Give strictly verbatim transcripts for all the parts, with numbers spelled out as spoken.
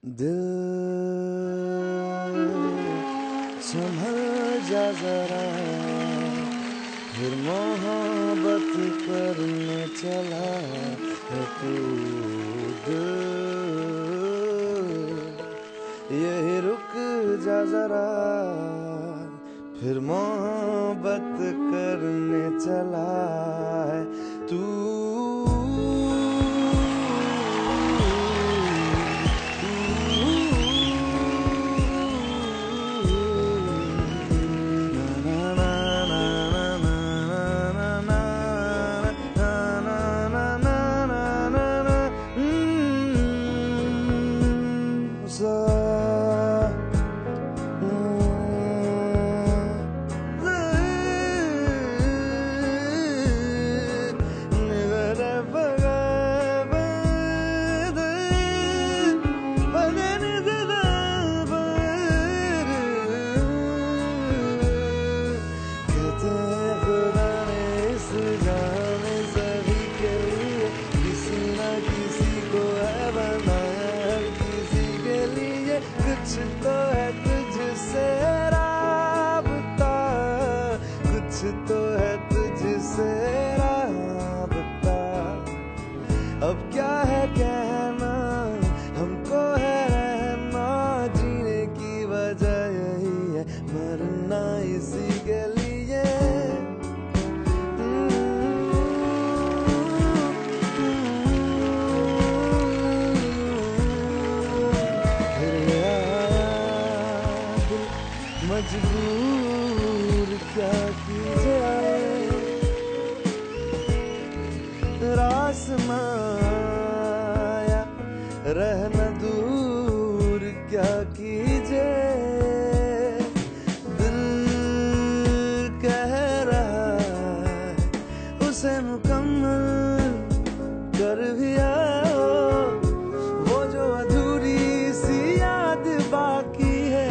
दिल संभल जा जरा, फिर मोहब्बत करने चला है तू। दिल यही रुक जा जरा, फिर मोहब्बत करने चला है तू। कुछ तो है तुझसे राबता, कुछ तो है तुझसे राबता। अब क्या है कहना, हमको है रहना, जीने की वजह यही है, मरना इसी के लिए। मजबूर क्या की जाए, रास माया रहना दूर क्या कीजे। दिल कह रहा है उसे मुकम्मल कर भी आओ, वो जो अधूरी सी याद बाकी है,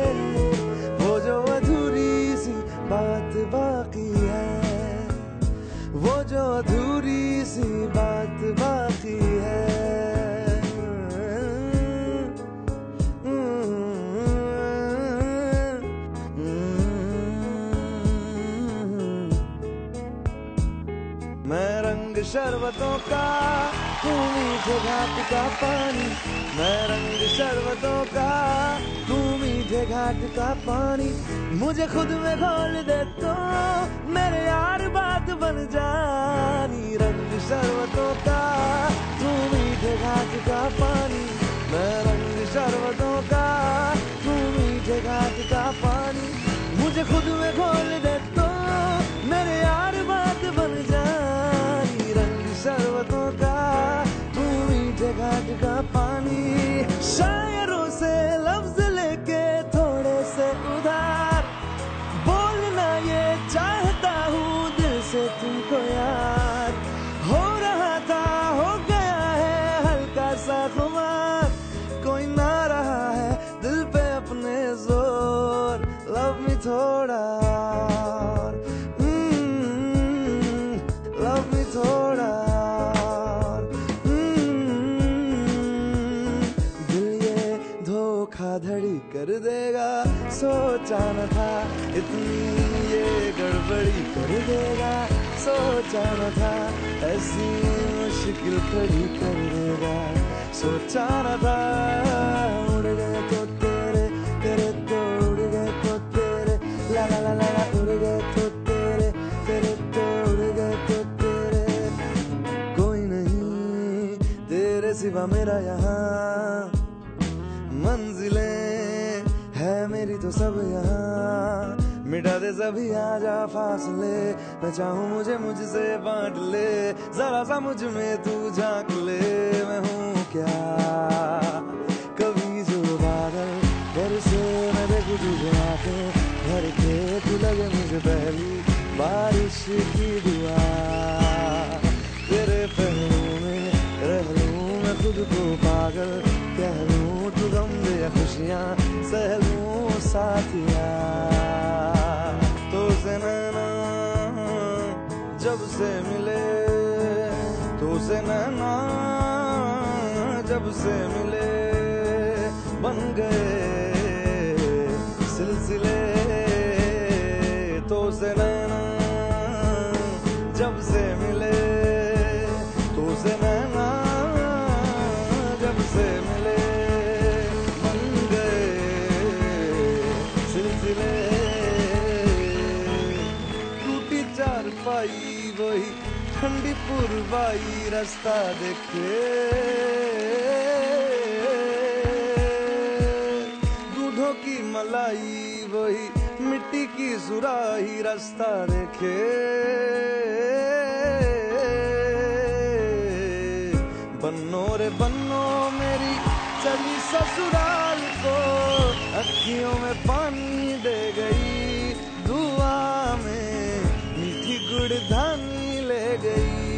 बात बाकी है, वो जो अधूरी सी बात बाकी है। मैं रंग शरबतों का, तू मीठे घाट का पानी। मैं रंग शरबतों का, तू मीठे घाट का पानी। मुझे खुद में घोल दे तो मेरे यार बात बन जानी। रंग शरबतों का, तू मीठे घाट का पानी। मैं रंग शरबतों का, तू मीठे घाट का पानी। मुझे खुद में घोल दे तो मेरे यार बात बन जानी। रंग शरबतों का, तू मीठे घाट का पानी। शायरों से लफ्ज लेके थोड़े से उधार, बोलना ये चाहता हूँ दिल से तुमको यार। हो रहा था हो गया है हल्का सा खुमार, कोई ना रहा है दिल पे अपने जोर। लव मी थोड़ा, लव मी थोड़ा। दिल ये धोखाधड़ी कर देगा, सोचा न था इतनी ये गड़बड़ी कर देगा। सोचा न था ऐसी मुश्किल खड़ी कर देगा, सोचा न था। उड़ गए तो तेरे, तेरे तो उड़ गए तो तेरे, ला ला ला ला उड़ गए तो तेरे, तेरे तो उड़ गए तो तेरे। कोई नहीं तेरे सिवा मेरा यहाँ, मंजिलें है मेरी तो सब यहाँ। मिटा दे सभी आजा फासले, मैं चाहूँ मुझे मुझसे बांट ले। जरा सा मुझ में तू झांक ले, मैं हूँ क्या कभी जो बादल। घर से मैं देखूँ तुझे आके, घर के तू लगे मुझे पहली बारिश की दुआ। तेरे पहलू में रह लूँ मैं खुद को पागल, कह लूँ तू गम दे खुशियाँ सह लूँ साथिया। तो से नैना जब से मिले, तो से नैना जब से मिले, बन गए सिलसिले तो से नैना जब से मिले तो से नैना जब से मिले बन गए सिलसिले टूटी चारपाई वही ठंडी पुरवाई रास्ता देखे दूधों की मलाई वही मिट्टी की सुराही रास्ता देखे बन्नो रे बन्नो मेरी चली ससुराल को अखियों में पानी दे गई दुआ में मीठी गुड़धानी ले गई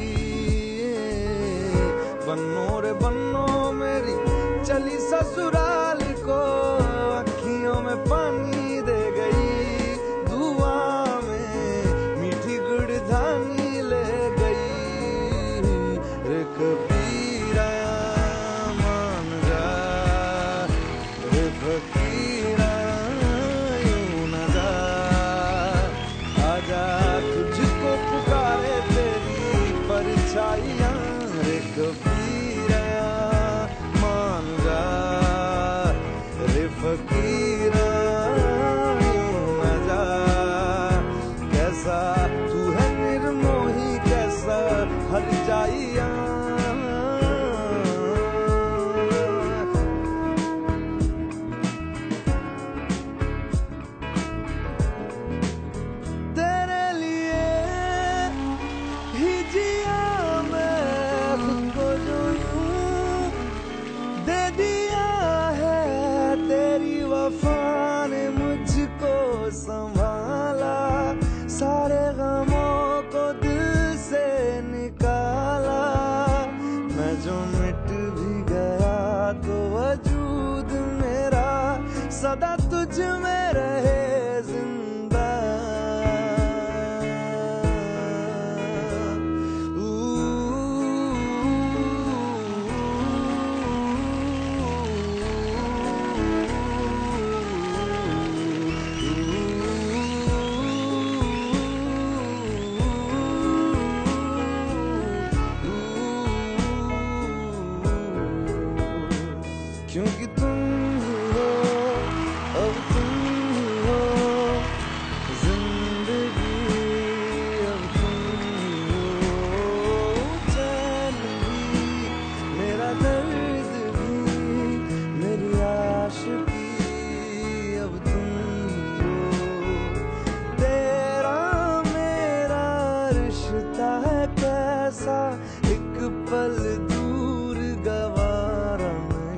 बन्नो रे बन्नो मेरी चली ससुराल को अखियों में पानी दे गई दुआ में मीठी गुड़धानी ले गई रे कबीरा मान जा रे फकीरा यूं न जा आजा तुझको पुकारे तेरी परछाइयां रे कबीरा मान जा रे फकीरा यूं न जा कैसा तू है निर्मोही कैसा हर जाइया तेरे लिए ही जिया मैं खुद को जो यूं दे दिया है तेरी वफा ने मुझको संभाला सारे गमों को दिल से निकाला मैं जो मिट भी गया तो वजूद मेरा सदा तुझ में रहे जिंदा क्योंकि तुम ही हो अब तुम ही हो जिंदगी अब तुम ही हो चैन भी मेरा दर्द भी मेरी आशिकी अब तुम ही हो तेरा मेरा रिश्ता है कैसा एक पल दूर गवारा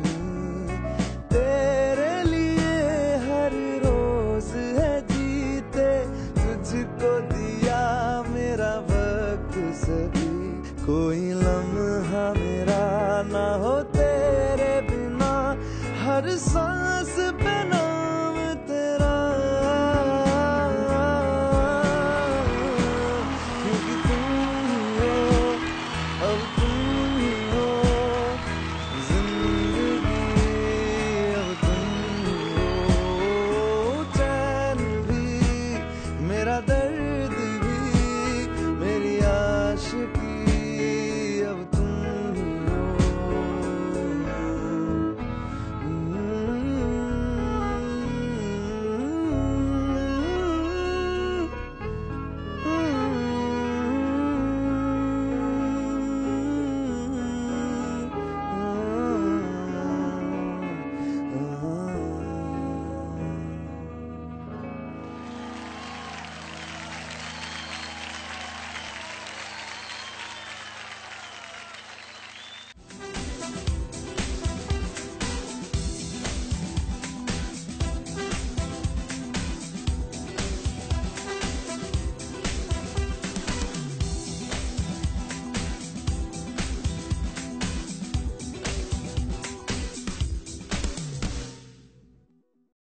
तेरे लिए हर रोज है जीते तुझको दिया मेरा वक्त सभी कोई लम्हा मेरा ना हो तेरे बिना हर सांस